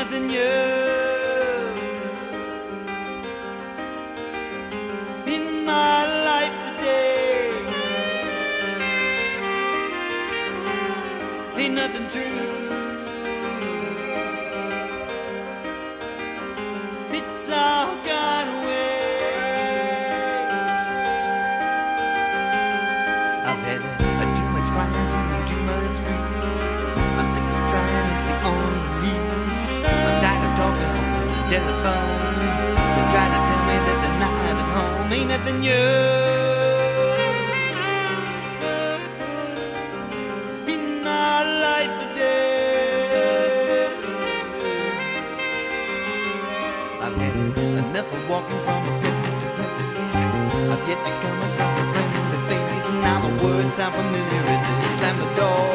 nothing new in my life today. Ain't nothing true. It's all gone away. I've had too much crying and too much grief. I'm sick of trying, it's beyond belief. I'm tired of talking on the telephone. They try to tell me that the night at home ain't nothing new in my life today. I've had enough of walking from place to place. I've yet to come across a friendly face. And now the words sound familiar as they slam the door.